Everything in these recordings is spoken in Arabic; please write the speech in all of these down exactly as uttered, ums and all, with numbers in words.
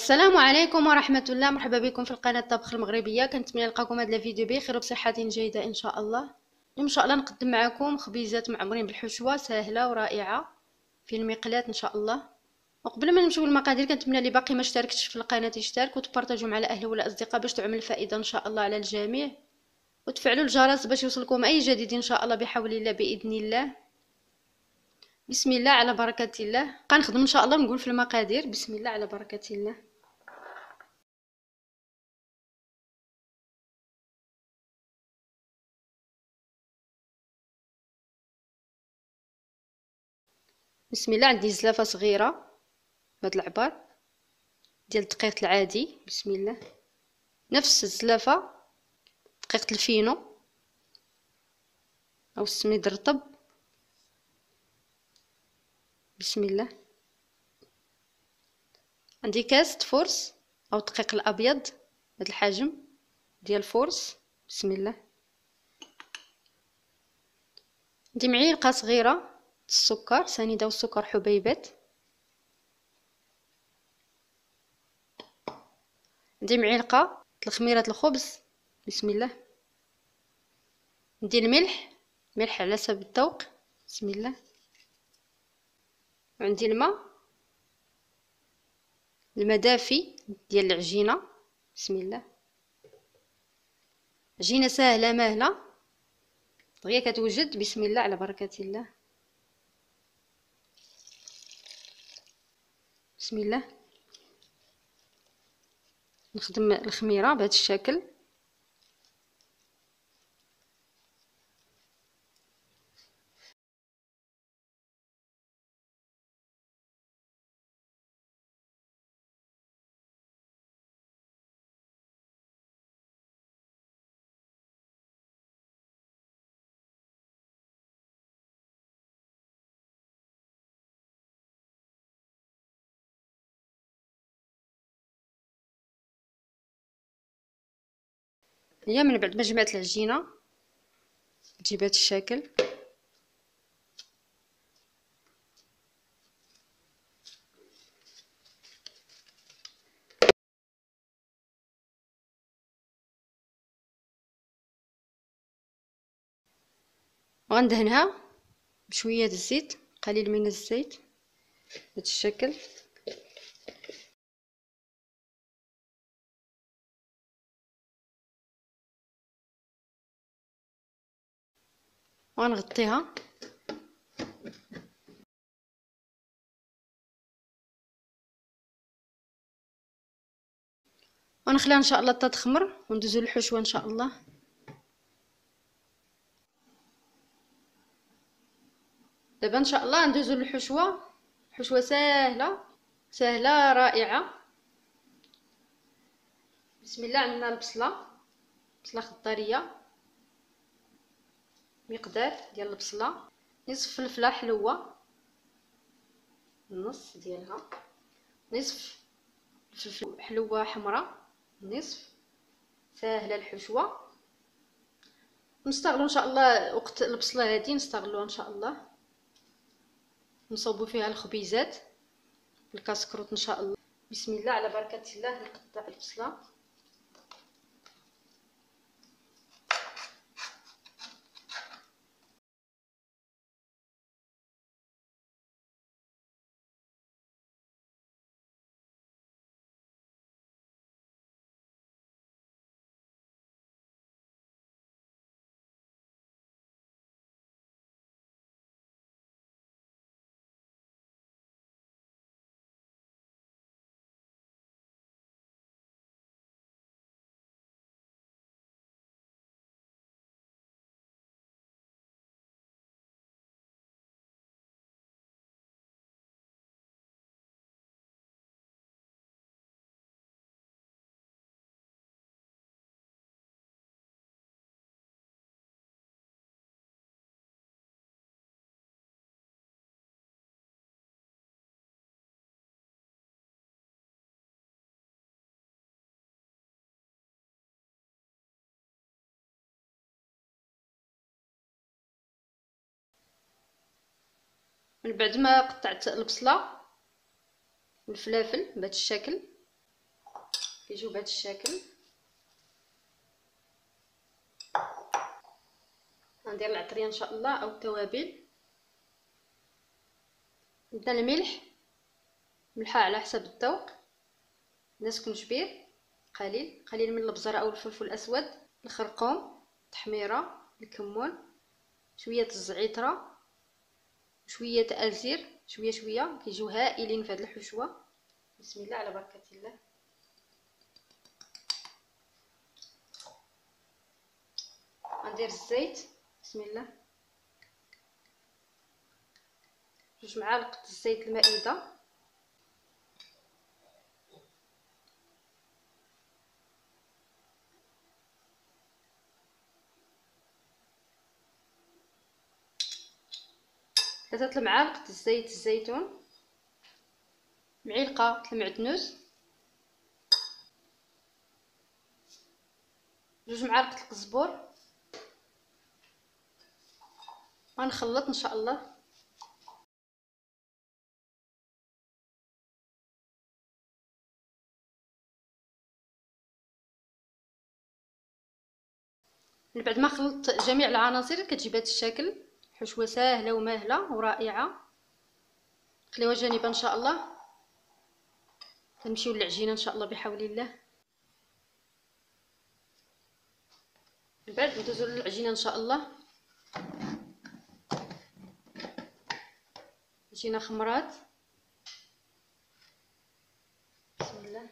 السلام عليكم ورحمة الله. مرحبا بكم في القناة طبخ المغربية. كنتمنى نلقاكم هذا الفيديو بخير وبصحة جيدة ان شاء الله. اليوم ان شاء الله نقدم معكم خبيزات معمرين بالحشوة سهلة ورائعة في المقلاة ان شاء الله. وقبل ما نمشيو للمقادير كنتمنى اللي باقي ما اشتركش في القناة يشترك وتبارطاجوا مع الاهل والاصدقاء باش تعمل الفائدة ان شاء الله على الجميع، وتفعلوا الجرس باش يوصلكم اي جديد ان شاء الله بحول الله باذن الله. بسم الله على بركة الله. غنخدم ان شاء الله نقول في المقادير. بسم الله على بركة الله. بسم الله. عندي زلافه صغيره بهاد العبار ديال الدقيق العادي. بسم الله. نفس الزلافه دقيقه الفينو او السميد الرطب. بسم الله. عندي كاس فورس او الدقيق الابيض بهذا الحجم ديال فورس. بسم الله. عندي معلقه صغيره السكر سنيده والسكر حبيبات. عندي معلقه الخميره الخبز. بسم الله. عندي الملح ملح على حسب الذوق. بسم الله. وعندي الماء الماء دافي ديال العجينه. بسم الله. عجينه سهله ماهله دغيا كتوجد. بسم الله على بركه الله. بسم الله. نخدم الخميره بهذا الشكل. هي من بعد ما جمعت العجينه تجي بهذا الشكل. وغندهنها بشويه د الزيت قليل من الزيت بهذا الشكل. وغنغطيها ونخليها ان شاء الله تتخمر وندوزو للحشوه ان شاء الله. دابا ان شاء الله ندوزو للحشوه. حشوه سهله سهله رائعه. بسم الله. عندنا البصله بصله خضاريه مقدار ديال البصله، نصف فلفله حلوه النص ديالها، نصف فلفل حلوه حمراء نصف. ساهله الحشوه. نستغلوا ان شاء الله وقت البصله هذه نستغلوها ان شاء الله نصوبوا فيها الخبيزات الكاسكروط ان شاء الله. بسم الله على بركه الله. نقطع البصله. من بعد ما قطعت البصله والفلافل بهذا الشكل كيجيو بهذا الشكل. غندير العطريه ان شاء الله او التوابل. نبدا الملح، ملحه على حسب الذوق، ناس كنجبير قليل قليل من البزر او الفلفل الاسود، الخرقوم، التحميره، الكمون، شويه الزعتره، شويه ازير، شويه شويه كيجيو هائلين في هذه الحشوه. بسم الله على بركه الله. غندير الزيت، بسم الله، جوج معالق الزيت المائده. ثلاثة المعالق الزيت الزيتون، معلقه المعدنوس، جوج معالق القزبور. غنخلط ان شاء الله. من بعد ما خلطت جميع العناصر كتجي بهذا الشكل. حشوه ساهله وماهله ورائعه. خليوها جانبا ان شاء الله. نمشيو للعجينه ان شاء الله بحول الله. من بعد ندوزو للعجينه ان شاء الله. عجينه خمرات، بسم الله.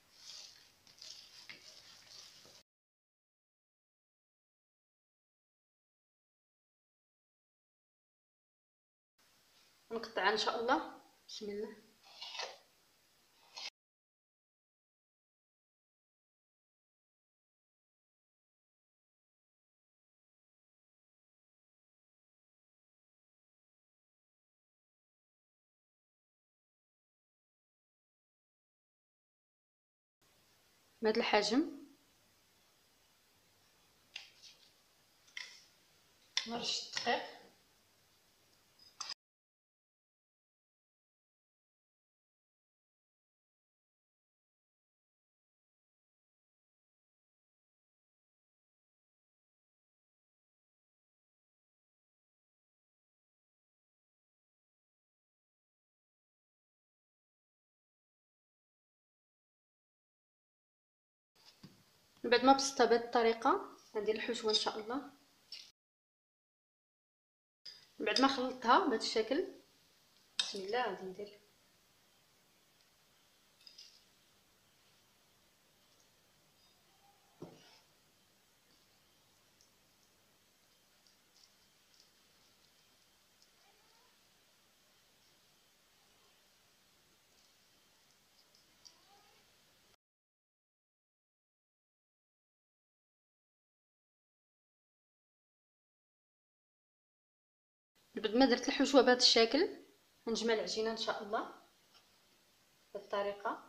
نقطعها ان شاء الله، بسم الله. بهذا الحجم. نرش الدقيق، من بعد ما بسطتها بهذه الطريقه غندير الحشوه ان شاء الله. من بعد ما خلطتها بهذا الشكل، بسم الله، غادي ندير بعد ما درت الحشوه بهذا الشكل غنجمع العجينه ان شاء الله بهذه الطريقه.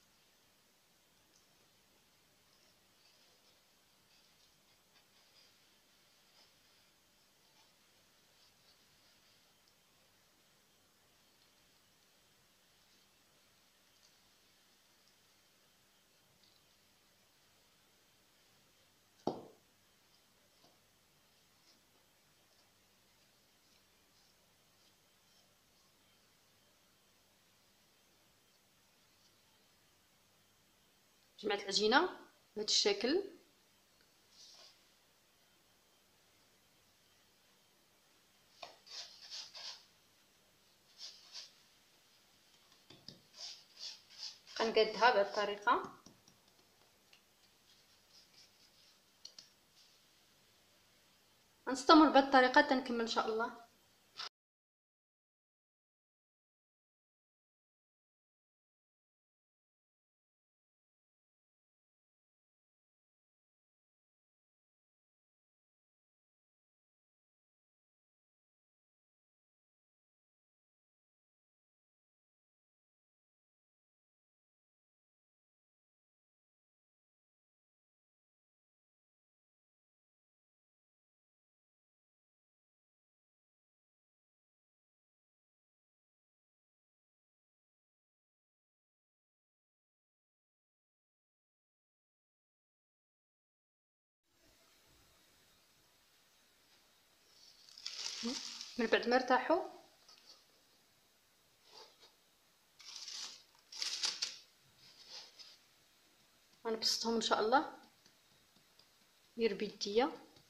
جمعت العجينه بهذا الشكل. غنقادها بهذه الطريقه. غنستمر بهذه الطريقه تنكمل ان شاء الله. من بعد ما ارتاحوا غنبسطهم ان شاء الله غير بيديا.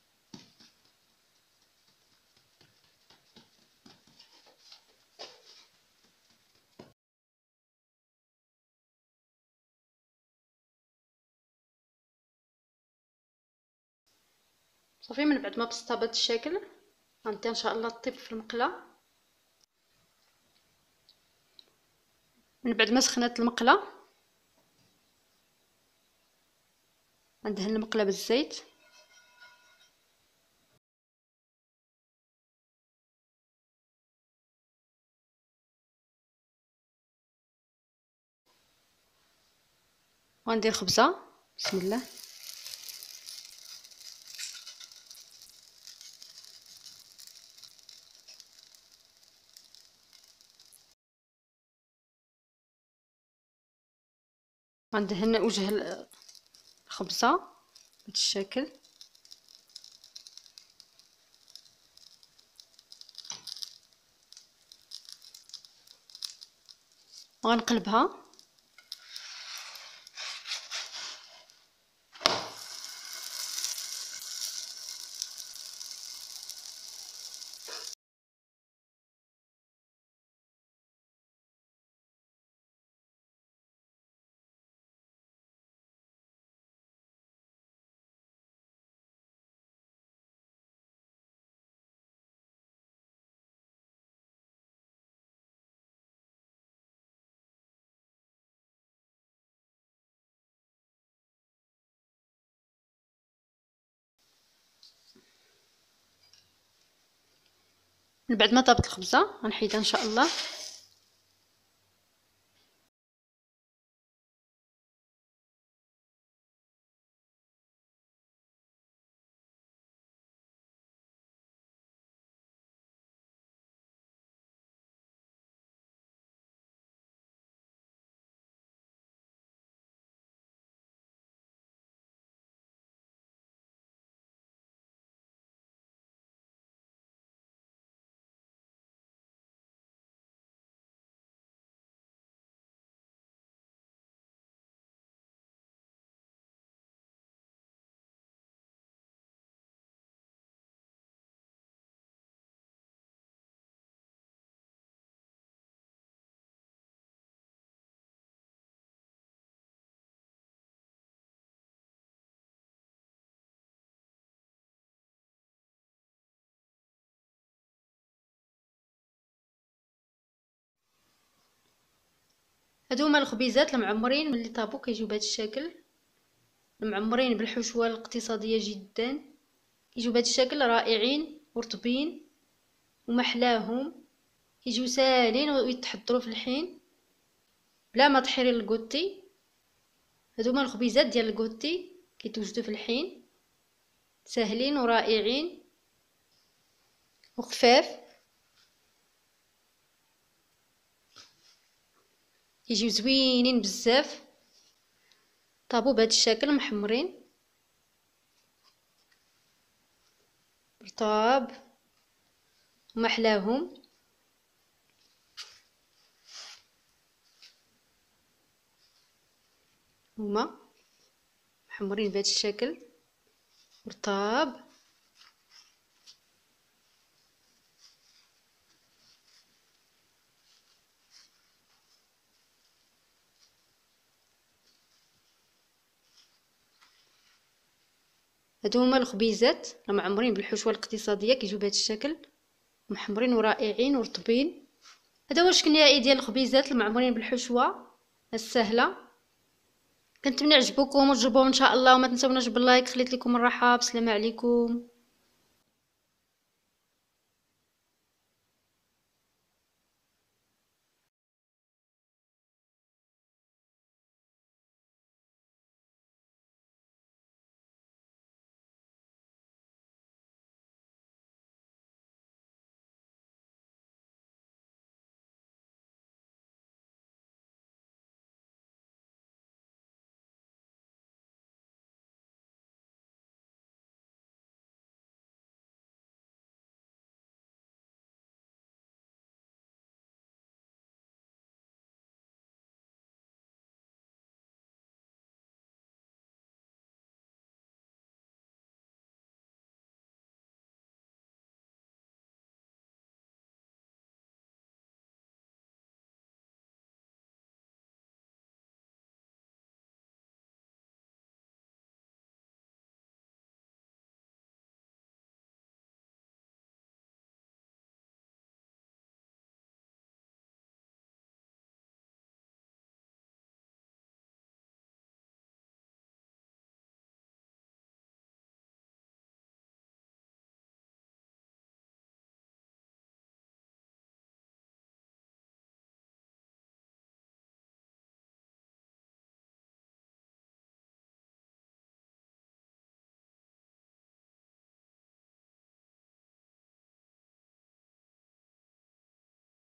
صافي من بعد ما بسطها بهذا الشكل غنديها ان شاء الله طيب في المقله. من بعد ما سخنات المقله غندهن المقله بالزيت. وغندير خبزه بسم الله. غندهن وجه الخبزه بهذا الشكل. وغنقلبها من بعد ما طابت الخبزه غنحيدها ان شاء الله. هادو هما الخبيزات المعمرين ملي طابو كيجيو بهذا الشكل، المعمرين بالحشوه الاقتصاديه جدا، كيجيو بهذا الشكل رائعين ورطبين ومحلاهم، كيجيو ساهلين ويتحضروا في الحين بلا ما تحيري الكوتي. هادو هما الخبيزات ديال الكوتي كيتوجدوا في الحين، ساهلين ورائعين وخفاف، كيجيو زوينين بزاف، طابو بهذا الشكل محمرين رطاب ومحلاهم. هما محمرين بهذا الشكل رطاب. هادو هما الخبيزات المعمرين بالحشوه الاقتصاديه، كيجيو بهذا الشكل محمرين ورائعين ورطبين. هذا هو الشكل النهائي ديال الخبيزات المعمرين بالحشوه السهله. كنتمنى عجبوكم وتجربوهم ان شاء الله، وما تنسوناش باللايك. خليت لكم الرحاب. السلام عليكم.